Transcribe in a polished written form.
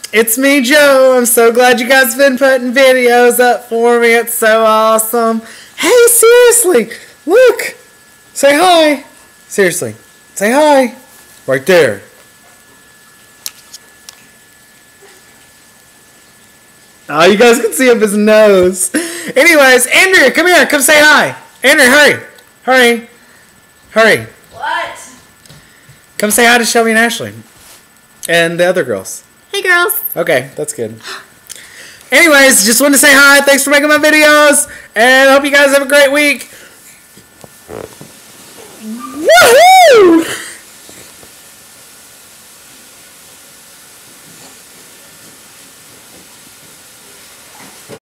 It's me, Joe. I'm so glad you guys have been putting videos up for me. It's so awesome. Hey, seriously, look. Say hi. Seriously, say hi. Right there. Oh, you guys can see up his nose. Anyways, Andrea, come here. Come say hi. Andrea, hurry. Hurry. Hurry. What? Come say hi to Shelby and Ashley. And the other girls. Hey, girls. Okay, that's good. Anyways, just wanted to say hi. Thanks for making my videos. And I hope you guys have a great week. Woohoo!